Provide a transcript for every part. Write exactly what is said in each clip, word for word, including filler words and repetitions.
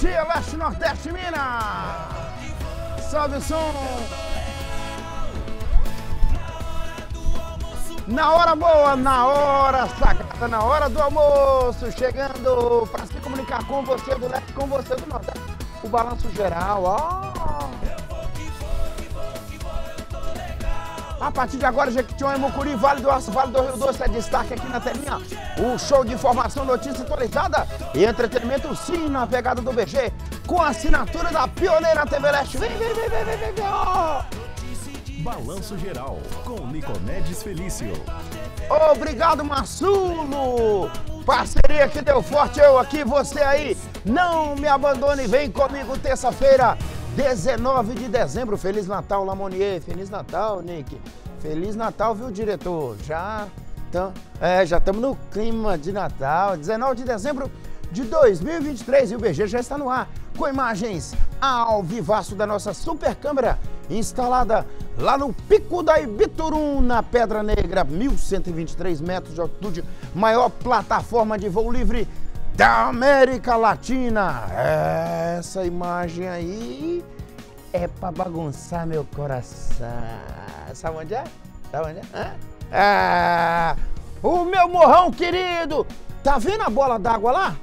dia, Leste, Nordeste, Minas! Salve o som! Na hora boa, na hora sagrada, na hora do almoço, chegando para se comunicar com você do Leste, com você do Nordeste. O balanço geral, ó! A partir de agora, Jequitinhonha, Mucuri, Vale do Aço, Vale do Rio Doce, é destaque aqui na telinha. O show de informação, notícia atualizada e entretenimento, sim, na pegada do B G, com a assinatura da pioneira T V Leste. Vem, vem, vem, vem, vem, vem, vem, ó! Balanço Geral, com Nicomedes Felício. Obrigado, Marsulo! Parceria que deu forte, eu aqui, você aí. Não me abandone, vem comigo terça-feira, dezenove de dezembro. Feliz Natal, Lamonier. Feliz Natal, Nick. Feliz Natal, viu, diretor? Já estamos é, já estamos no clima de Natal. dezenove de dezembro de dois mil e vinte e três e o B G já está no ar, com imagens ao vivaço da nossa super câmera, instalada lá no Pico da Ibiturum, na Pedra Negra, mil cento e vinte e três metros de altitude, maior plataforma de voo livre da América Latina. Essa imagem aí é pra bagunçar meu coração. Sabe onde é? Sabe onde é? Ah, o meu morrão querido! Tá vendo a bola d'água lá?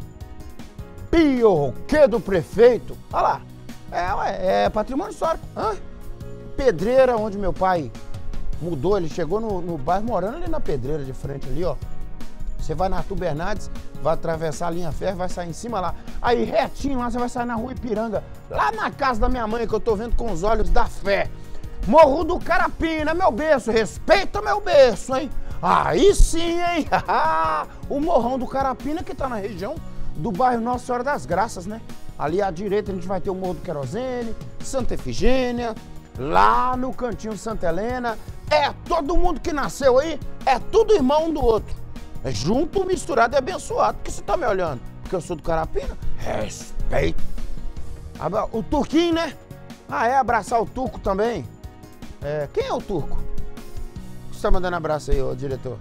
Pioquê do prefeito. Olha lá. É, ué, é patrimônio histórico. Hã? Pedreira, onde meu pai mudou, ele chegou no, no bairro, morando ali na Pedreira, de frente ali, ó. Você vai na Arthur Bernardes, vai atravessar a linha ferro, vai sair em cima lá. Aí, retinho lá, você vai sair na rua Ipiranga, lá na casa da minha mãe, que eu tô vendo com os olhos da fé. Morro do Carapina, meu berço, respeita meu berço, hein? Aí sim, hein? O Morrão do Carapina, que tá na região do bairro Nossa Senhora das Graças, né? Ali à direita a gente vai ter o Morro do Querosene, Santa Efigênia, lá no cantinho Santa Helena. É todo mundo que nasceu aí, é tudo irmão um do outro. É junto, misturado e abençoado. Por que você tá me olhando? Porque eu sou do Carapina? Respeito. O Turquinho, né? Ah, é? Abraçar o Turco também. É, quem é o Turco? Você tá mandando abraço aí, ô diretor?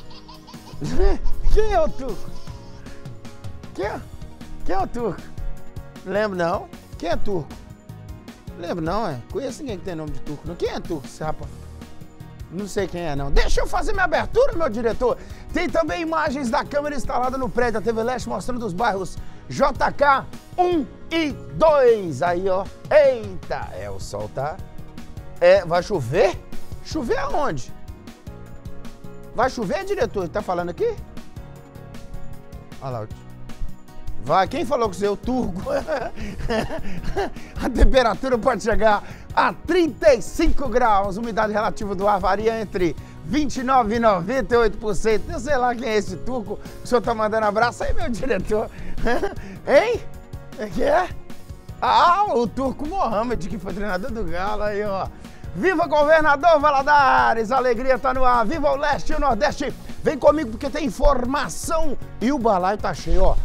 Quem é o Turco? Quem é? Quem é o Turco? Lembro não. Quem é Turco? Lembro não, é? Conheço ninguém que tem nome de Turco. Não. Quem é Turco, esse rapaz? Não sei quem é, não. Deixa eu fazer minha abertura, meu diretor. Tem também imagens da câmera instalada no prédio da T V Leste, mostrando os bairros J K um e dois. Aí, ó. Eita, é, o sol tá... É, vai chover? Chover aonde? Vai chover, diretor? Ele tá falando aqui? Olha lá. Vai, quem falou com você? O Turco. A temperatura pode chegar a trinta e cinco graus. Umidade relativa do ar varia entre vinte e nove e noventa e oito por cento. Eu sei lá quem é esse Turco que o senhor tá mandando abraço aí, meu diretor. Hein? É que é? Ah, o Turco Mohamed, que foi treinador do Galo aí, ó. Viva Governador Valadares, a alegria tá no ar. Viva o Leste e o Nordeste. Vem comigo porque tem informação e o balaio tá cheio, ó.